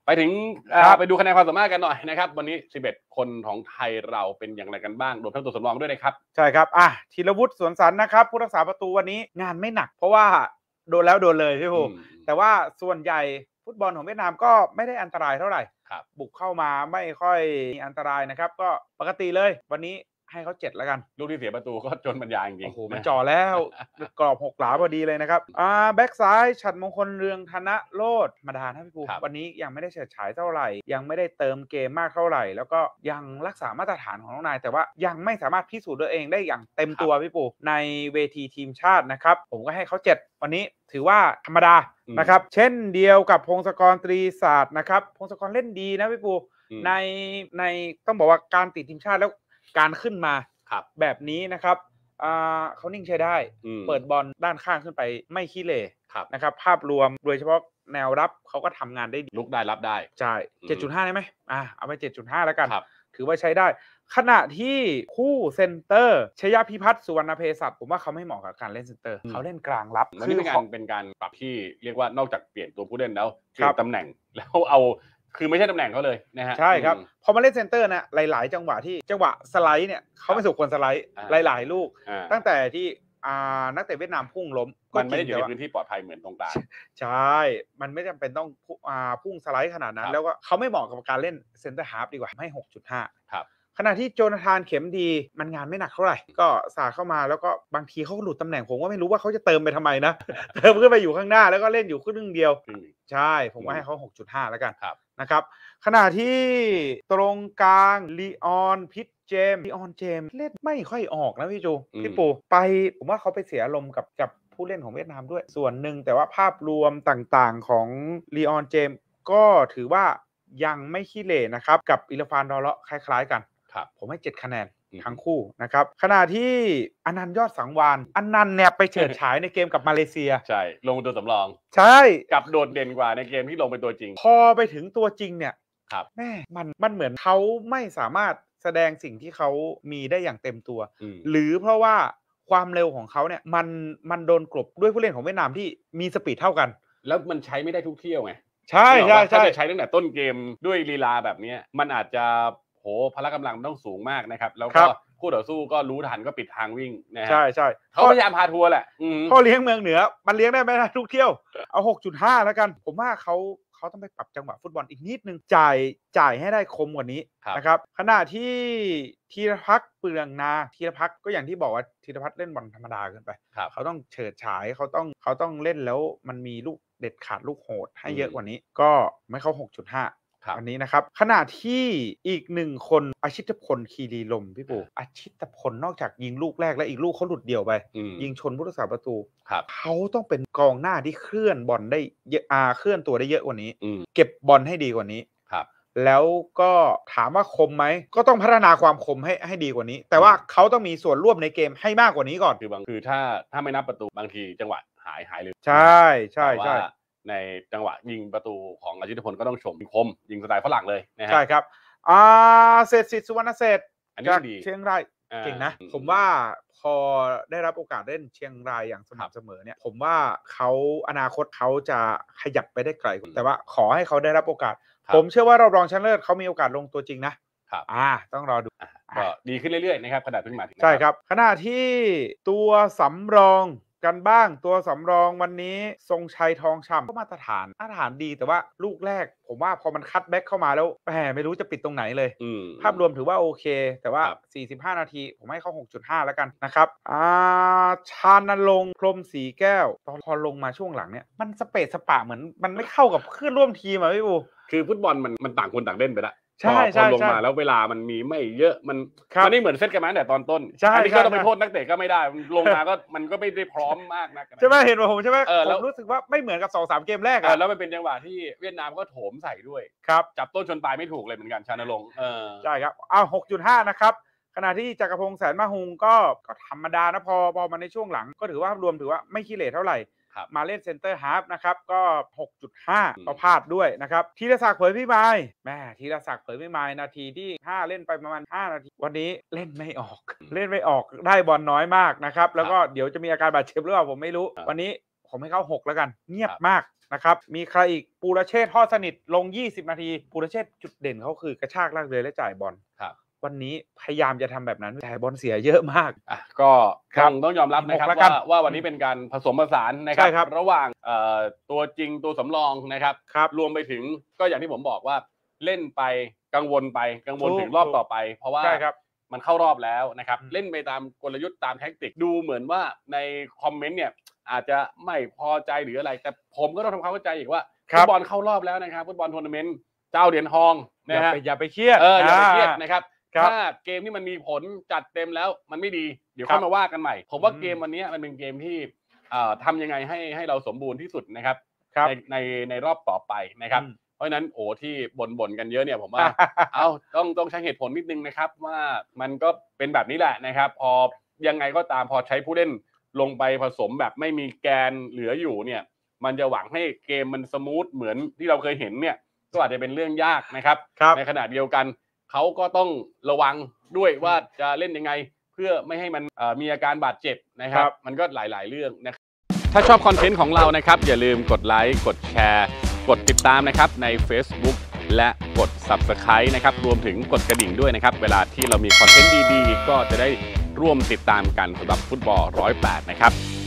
ไปถึงไปดูคะแนนความสามารถกันหน่อยนะครับวันนี้11คนของไทยเราเป็นอย่างไรกันบ้างรวมทั้งตัวสำรองด้วยนะครับใช่ครับธีรวุฒิสวนสันนะครับผู้รักษาประตูวันนี้งานไม่หนักเพราะว่าโดนแล้วโดนเลยพี่ภูแต่ว่าส่วนใหญ่ฟุตบอลของเวียดนามก็ไม่ได้อันตรายเท่าไหร่บุกเข้ามาไม่ค่อยมีอันตรายนะครับก็ปกติเลยวันนี้ให้เขา7แล้วกันลูกที่เสียประตูก็จนบรรยายจริงโอ้โหมันจ่อแล้วกรอบ6 หลาพอดีเลยนะครับแบ็กซ้ายฉัตรมงคลเรืองธนโรจน์ธรรมดานะพี่ภูวันนี้ยังไม่ได้เฉิดฉายเท่าไหร่ยังไม่ได้เติมเกมมากเท่าไหร่แล้วก็ยังรักษามาตรฐานของน้องนายแต่ว่ายังไม่สามารถพิสูจน์ตัวเองได้อย่างเต็มตัวพี่ภูในเวทีทีมชาตินะครับผมก็ให้เขา7วันนี้ถือว่าธรรมดานะครับเช่นเดียวกับพงศกรตรีศาสตร์นะครับพงศกรเล่นดีนะพี่ภูในต้องบอกว่าการติดทีมชาติแล้วการขึ้นมาแบบนี้นะครับเขานิ่งใช้ได้เปิดบอลด้านข้างขึ้นไปไม่ขี้เหร่นะครับภาพรวมโดยเฉพาะแนวรับเขาก็ทำงานได้ดีลุกได้รับได้ใช่ 7.5 ได้ไหมเอาไป 7.5 แล้วกันถือว่าใช้ได้ขณะที่คู่เซนเตอร์ชยพิพัฒน์สุวรรณเภสัชผมว่าเขาไม่เหมาะกับการเล่นเซนเตอร์เขาเล่นกลางรับมันเป็นการปรับที่เรียกว่านอกจากเปลี่ยนตัวผู้เล่นแล้วเปลี่ยนตำแหน่งแล้วเอาคือไม่ใช่ตำแหน่งเขาเลยนะฮะใช่ครับพอมาเล่นเซนเตอร์นะหลายๆจังหวะที่จังหวะสไลด์เนี่ยเขาไม่สมควรสไลด์หลายๆลูกตั้งแต่ที่นักเตะเวียดนามพุ่งล้มมันไม่ได้อยู่ในพื้นที่ปลอดภัยเหมือนตรงกลางใช่มันไม่จำเป็นต้องพุ่งสไลด์ขนาดนั้นแล้วก็เขาไม่เหมาะกับการเล่นเซนเตอร์ฮาล์ฟดีกว่าให้ 6.5 ครับขณะที่โจนาธานเข็มดีมันงานไม่หนักเท่าไหร่ก็สาดเข้ามาแล้วก็บางทีเขาก็หลุดตำแหน่งผมก็ไม่รู้ว่าเขาจะเติมไปทำไมนะเติมขึ้นไปอยู่ข้างหน้าแล้วก็เล่นอยู่ครึ่งเดียวใช่ผมว่าให้เขา 6.5 แล้วกันนะครับขณะที่ตรงกลางลีออนพิทเจมเล่นไม่ค่อยออกนะพี่ปูไปผมว่าเขาไปเสียอารมณ์กับผู้เล่นของเวียดนามด้วยส่วนหนึ่งแต่ว่าภาพรวมต่างๆของลีออนเจมก็ถือว่ายังไม่ขี้เหร่นะครับกับอิลฟานดอเลาะคล้ายๆกันผมให้7คะแนนทั้งคู่นะครับขณะที่อนันต์ยอดสังวานอนันต์เนี่ยไปเฉิดฉายในเกมกับมาเลเซียใช่ลงเป็นตัวสำรองใช่กับโดดเด่นกว่าในเกมที่ลงเป็นตัวจริงพอไปถึงตัวจริงเนี่ยแม่มันเหมือนเขาไม่สามารถแสดงสิ่งที่เขามีได้อย่างเต็มตัวหรือเพราะว่าความเร็วของเขาเนี่ยมันโดนกลบด้วยผู้เล่นของเวียดนามที่มีสปีดเท่ากันแล้วมันใช้ไม่ได้ทุกเที่ยวไงใช่ถ้าจะใช้ตั้งแต่ต้นเกมด้วยลีลาแบบนี้มันอาจจะพละกำลังต้องสูงมากนะครับแล้วก็คู่ต่อสู้ก็รู้ทันก็ปิดทางวิ่งนะฮะใช่เขาพยายามพาทัวร์แหละพ่อเลี้ยงเมืองเหนือมันเลี้ยงได้ไม่ได้ทุกเที่ยวเอา 6.5 แล้วกันผมว่าเขาต้องไปปรับจังหวะฟุตบอลอีกนิดนึงจ่ายให้ได้คมกว่านี้นะครับขณะที่ธีรพักษ์เปลืองนาธีรพักษ์ก็อย่างที่บอกว่าธีรพัฒน์เล่นบอลธรรมดาเกินไปเขาต้องเฉิดฉายเขาต้องเล่นแล้วมันมีลูกเด็ดขาดลูกโหดให้เยอะกว่านี้ก็ไม่เข้า 6.5อันนี้นะครับขณะที่อีก1คนอาชิตพลคีรีลมพี่ปู่อาชิตพลนอกจากยิงลูกแรกและอีกลูกเขาหลุดเดี่ยวไปยิงชนผู้รักษาประตูเขาต้องเป็นกองหน้าที่เคลื่อนบอลได้เยอะเคลื่อนตัวได้เยอะกว่านี้เก็บบอลให้ดีกว่านี้แล้วก็ถามว่าคมไหมก็ต้องพัฒนาความคมให้ดีกว่านี้แต่ว่าเขาต้องมีส่วนร่วมในเกมให้มากกว่านี้ก่อนคือถ้าไม่นับประตูบางทีจังหวะหายเลยใช่ในจังหวะยิงประตูของอาชิตพลก็ต้องชมคมยิงสไตล์ฝรั่งเลยนะฮะใช่ครับเศรษฐศิษย์สุวรรณเศรษฐ์จากเชียงรายเก่งนะผมว่าพอได้รับโอกาสเล่นเชียงรายอย่างสม่ำเสมอเนี่ยผมว่าเขาอนาคตเขาจะขยับไปได้ไกลแต่ว่าขอให้เขาได้รับโอกาสผมเชื่อว่ารอบรองชนะเลิศเขามีโอกาสลงตัวจริงนะครับต้องรอดูก็ดีขึ้นเรื่อยๆนะครับขนาดเพิ่งมาใช่ครับขณะที่ตัวสำรองกันบ้างตัวสำรองวันนี้ทรงชัยทองฉ่ำก็มาตรฐานดีแต่ว่าลูกแรกผมว่าพอมันคัตแบ็กเข้ามาแล้วไม่รู้จะปิดตรงไหนเลยภาพรวมถือว่าโอเคแต่ว่า45นาทีผมให้เขา 6.5 แล้วกันนะครับชานรงค์พรหมศรีแก้วพอลงมาช่วงหลังเนี่ยมันสเปซสปะเหมือนมันไม่เข้ากับเพื่อนร่วมทีมพี่บูคือฟุตบอลมันต่างคนต่างเล่นไปละใช่พอลงมาแล้วเวลามันมีไม่เยอะมันไม่เหมือนเซตกันมาตั้งแต่ตอนต้นอันนี้ก็ต้องไปโทษนักเตะก็ไม่ได้ลงมาก็มันก็ไม่ได้พร้อมมากนักใช่ไหมเห็นว่าผมใช่ไหมผมรู้สึกว่าไม่เหมือนกับ 2-3 เกมแรกแล้วมันเป็นจังหวะที่เวียดนามก็โถมใส่ด้วยจับต้นชนปลายไม่ถูกเลยเหมือนกันชานรงค์ใช่ครับ6.5 นะครับขณะที่จักรพงษ์แสนมหุงก็ธรรมดานะพอมาในช่วงหลังก็ถือว่ารวมถือว่าไม่ขี้เหร่เท่าไหร่มาเล่นเซนเตอร์ฮาล์ฟนะครับก็ 6.5 ก็พลาดด้วยนะครับธีรศักดิ์เผยพิมายธีรศักดิ์เผยพิมายนาทีที่5เล่นไปประมาณ5นาทีวันนี้เล่นไม่ออกได้บอลน้อยมากนะครับแล้วก็เดี๋ยวจะมีอาการบาดเจ็บหรือเปล่าผมไม่รู้วันนี้ผมให้เขา6แล้วกันเงียบมากนะครับมีใครอีกปูรเชษฐ์ทอดสนิทลง20นาทีปูรเชษฐ์จุดเด่นเขาคือกระชากลากเรือและจ่ายบอลวันนี้พยายามจะทำแบบนั้นจ่ายบอลเสียเยอะมากก็ต้องยอมรับนะครับว่าวันนี้เป็นการผสมผสานนะครับระหว่างตัวจริงตัวสำรองนะครับรวมไปถึงก็อย่างที่ผมบอกว่าเล่นไปกังวลถึงรอบต่อไปเพราะว่ามันเข้ารอบแล้วนะครับเล่นไปตามกลยุทธ์ตามแท็กติกดูเหมือนว่าในคอมเมนต์เนี่ยอาจจะไม่พอใจหรืออะไรแต่ผมก็ต้องทำความเข้าใจอีกว่าฟุตบอลเข้ารอบแล้วนะครับฟุตบอลทัวร์นาเมนต์เจ้าเหรียญทองนะฮะอย่าไปเครียดอย่าไปเครียดนะครับถ้าเกมที่มันมีผลจัดเต็มแล้วมันไม่ดีเดี๋ยวค่อยมาว่ากันใหม่ผมว่าเกมวันนี้มันเป็นเกมที่ทำยังไงให้เราสมบูรณ์ที่สุดนะครับในรอบต่อไปนะครับเพราะฉะนั้นที่บ่นกันเยอะเนี่ยผมว่า ต้องใช้เหตุผลนิดนึงนะครับว่ามันก็เป็นแบบนี้แหละนะครับพอยังไงก็ตามพอใช้ผู้เล่นลงไปผสมแบบไม่มีแกนเหลืออยู่เนี่ยมันจะหวังให้เกมมันสมูทเหมือนที่เราเคยเห็นเนี่ยก็อาจจะเป็นเรื่องยากนะครับในขณะเดียวกันเขาก็ต้องระวังด้วยว่าจะเล่นยังไงเพื่อไม่ให้มันมีอาการบาดเจ็บนะครับมันก็หลายๆเรื่องนะครับถ้าชอบคอนเทนต์ของเรานะครับอย่าลืมกดไลค์กดแชร์กดติดตามนะครับใน Facebook และกด Subscribe นะครับรวมถึงกดกระดิ่งด้วยนะครับเวลาที่เรามีคอนเทนต์ดีๆก็จะได้ร่วมติดตามกันสำหรับฟุตบอล108นะครับ